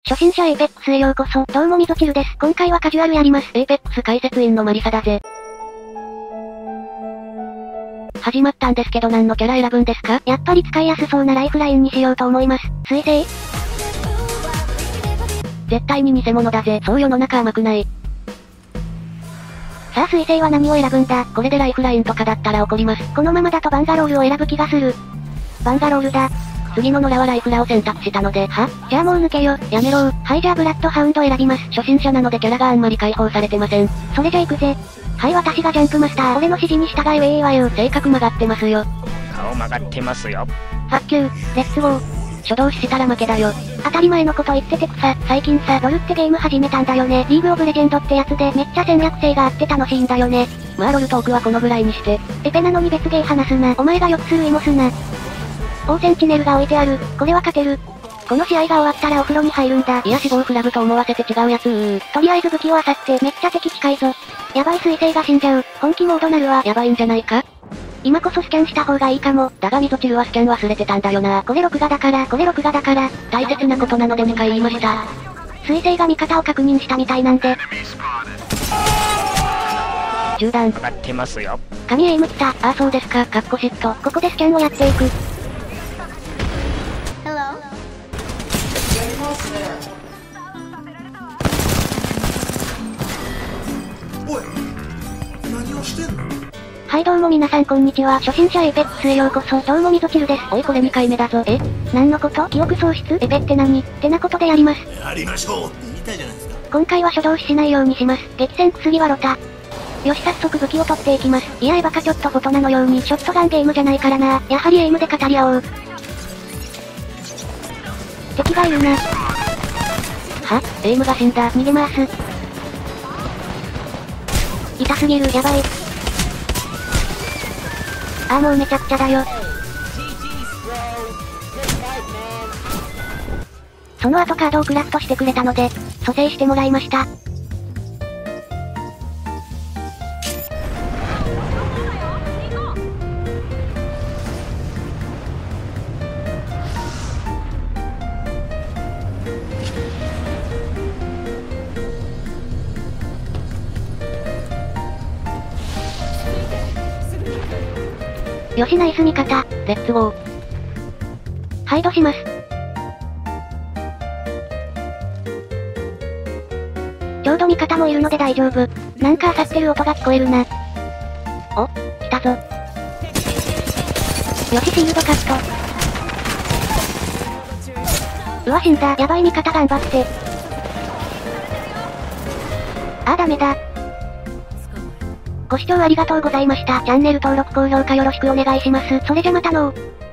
初心者エイペックスへようこそ。どうもみぞちるです。今回はカジュアルやります。 エイペックス解説員のマリサだぜ。始まったんですけど何のキャラ選ぶんですか？ やっぱり使いやすそうなライフラインにしようと思います。水星。 絶対に偽物だぜ。そう世の中甘くない。 さあ水星は何を選ぶんだ？ これでライフラインとかだったら怒ります。 このままだとバンガロールを選ぶ気がする。バンガロールだ。 次の野良はライフラを選択したので、 じゃあもう抜けよ。 やめろー。 はいじゃあブラッドハウンド選びます。 初心者なのでキャラがあんまり解放されてません。 それじゃ行くぜ。はい私がジャンプマスター。俺の指示に従えウェイはよ。 性格曲がってますよ。 顔曲がってますよ。 ファッキュー、レッツゴー。 初動死したら負けだよ。 当たり前のこと言っててくさ。最近さ、ロルってゲーム始めたんだよね。リーグオブレジェンドってやつでめっちゃ戦略性があって楽しいんだよね。 まあロルトークはこのぐらいにして。 エペなのに別ゲー話すな。お前がよくするイモスな。オーセンチネルが置いてある。これは勝てる。この試合が終わったらお風呂に入るんだ。 いや死亡フラグと思わせて違うやつとりあえず武器を漁ってめっちゃ敵近いぞ。やばい水星が死んじゃう。本気モードなるわ。 やばいんじゃないか？ 今こそスキャンした方がいいかも。 だがみぞちるはスキャン忘れてたんだよな。 これ録画だから。 大切なことなので2回言いました。 水星が味方を確認したみたいなんで。 中断。 曲がってますよ。 神エイム来た。 ああそうですか。かっこ嫉妬。 ここでスキャンをやっていく。 おい、何をしてんの？ はいどうも皆さんこんにちは。初心者エイペックスへようこそ。どうもみぞちるです。 おいこれ2回目だぞ。 何のこと？記憶喪失？エペって何？ってなことでやります。 やりましょうって言いたいじゃないですか。 今回は初動死しないようにします。激戦薬はロタ。よし早速武器を取っていきます。いやエバカちょっとフォトナのようにショットガンゲームじゃないからな。やはりエイムで語り合おう。敵がいるな。 エイムが死んだ。 逃げます。痛すぎる。やばい。ああもうめちゃくちゃだよ。その後カードをクラフトしてくれたので、蘇生してもらいました。よしナイス味方。 レッツゴー。 ハイドします。ちょうど味方もいるので大丈夫。なんか漁ってる音が聞こえるな。お、来たぞ。よしシールドカット。うわ死んだ。やばい味方頑張って。あーダメだ。ご視聴ありがとうございました。チャンネル登録高評価よろしくお願いします。それじゃまたのー。